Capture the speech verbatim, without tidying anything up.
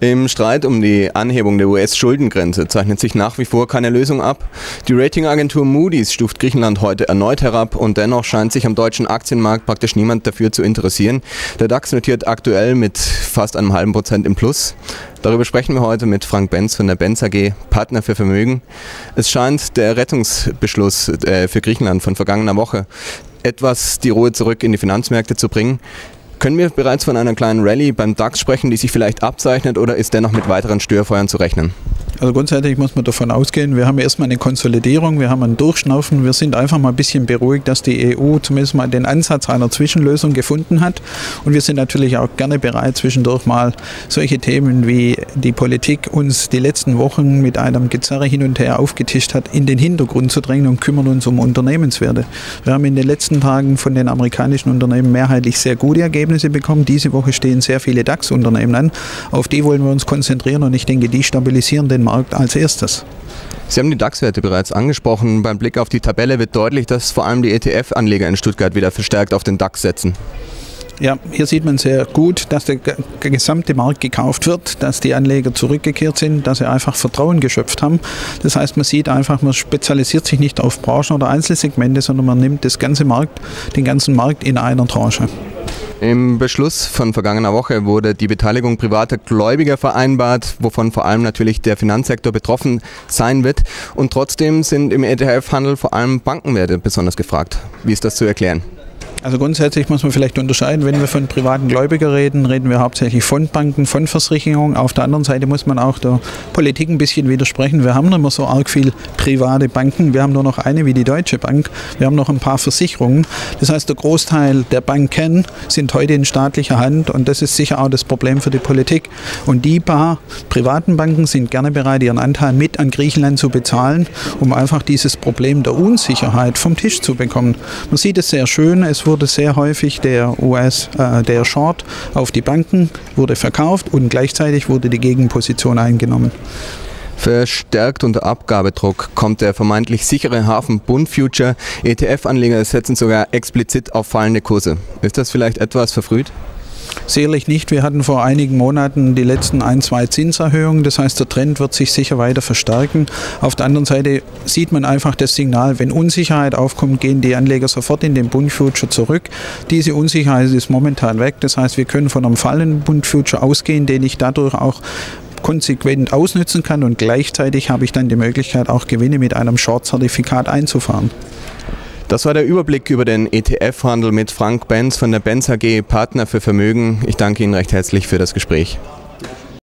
Im Streit um die Anhebung der U S-Schuldengrenze zeichnet sich nach wie vor keine Lösung ab. Die Ratingagentur Moody's stuft Griechenland heute erneut herab und dennoch scheint sich am deutschen Aktienmarkt praktisch niemand dafür zu interessieren. Der DAX notiert aktuell mit fast einem halben Prozent im Plus. Darüber sprechen wir heute mit Frank Benz von der Benz A G, Partner für Vermögen. Es scheint der Rettungsbeschluss äh, für Griechenland von vergangener Woche etwas die Ruhe zurück in die Finanzmärkte zu bringen. Können wir bereits von einer kleinen Rallye beim DAX sprechen, die sich vielleicht abzeichnet, oder ist dennoch mit weiteren Störfeuern zu rechnen? Also grundsätzlich muss man davon ausgehen, wir haben erstmal eine Konsolidierung, wir haben ein Durchschnaufen, wir sind einfach mal ein bisschen beruhigt, dass die E U zumindest mal den Ansatz einer Zwischenlösung gefunden hat. Und wir sind natürlich auch gerne bereit, zwischendurch mal solche Themen wie die Politik uns die letzten Wochen mit einem Gezerre hin und her aufgetischt hat, in den Hintergrund zu drängen und kümmern uns um Unternehmenswerte. Wir haben in den letzten Tagen von den amerikanischen Unternehmen mehrheitlich sehr gute Ergebnisse bekommen. Diese Woche stehen sehr viele DAX-Unternehmen an. Auf die wollen wir uns konzentrieren und ich denke, die stabilisieren den Markt als erstes. Sie haben die DAX-Werte bereits angesprochen. Beim Blick auf die Tabelle wird deutlich, dass vor allem die E T F-Anleger in Stuttgart wieder verstärkt auf den DAX setzen. Ja, hier sieht man sehr gut, dass der gesamte Markt gekauft wird, dass die Anleger zurückgekehrt sind, dass sie einfach Vertrauen geschöpft haben. Das heißt, man sieht einfach, man spezialisiert sich nicht auf Branchen oder Einzelsegmente, sondern man nimmt das ganze Markt, den ganzen Markt in einer Tranche. Im Beschluss von vergangener Woche wurde die Beteiligung privater Gläubiger vereinbart, wovon vor allem natürlich der Finanzsektor betroffen sein wird. Und trotzdem sind im E T F-Handel vor allem Bankenwerte besonders gefragt. Wie ist das zu erklären? Also grundsätzlich muss man vielleicht unterscheiden, wenn wir von privaten Gläubigern reden, reden wir hauptsächlich von Banken, von Versicherungen. Auf der anderen Seite muss man auch der Politik ein bisschen widersprechen. Wir haben nicht mehr so arg viel private Banken. Wir haben nur noch eine wie die Deutsche Bank. Wir haben noch ein paar Versicherungen. Das heißt, der Großteil der Banken sind heute in staatlicher Hand und das ist sicher auch das Problem für die Politik. Und die paar privaten Banken sind gerne bereit, ihren Anteil mit an Griechenland zu bezahlen, um einfach dieses Problem der Unsicherheit vom Tisch zu bekommen. Man sieht es sehr schön. Es wurde sehr häufig der U S, äh, der Short auf die Banken wurde verkauft und gleichzeitig wurde die Gegenposition eingenommen. Verstärkt unter Abgabedruck kommt der vermeintlich sichere Hafen Bund Future. E T F-Anleger setzen sogar explizit auf fallende Kurse. Ist das vielleicht etwas verfrüht? Sicherlich nicht. Wir hatten vor einigen Monaten die letzten ein, zwei Zinserhöhungen. Das heißt, der Trend wird sich sicher weiter verstärken. Auf der anderen Seite sieht man einfach das Signal, wenn Unsicherheit aufkommt, gehen die Anleger sofort in den Bund Future zurück. Diese Unsicherheit ist momentan weg. Das heißt, wir können von einem fallenden Bund Future ausgehen, den ich dadurch auch konsequent ausnutzen kann und gleichzeitig habe ich dann die Möglichkeit, auch Gewinne mit einem Short-Zertifikat einzufahren. Das war der Überblick über den E T F-Handel mit Frank Benz von der Benz A G, Partner für Vermögen. Ich danke Ihnen recht herzlich für das Gespräch.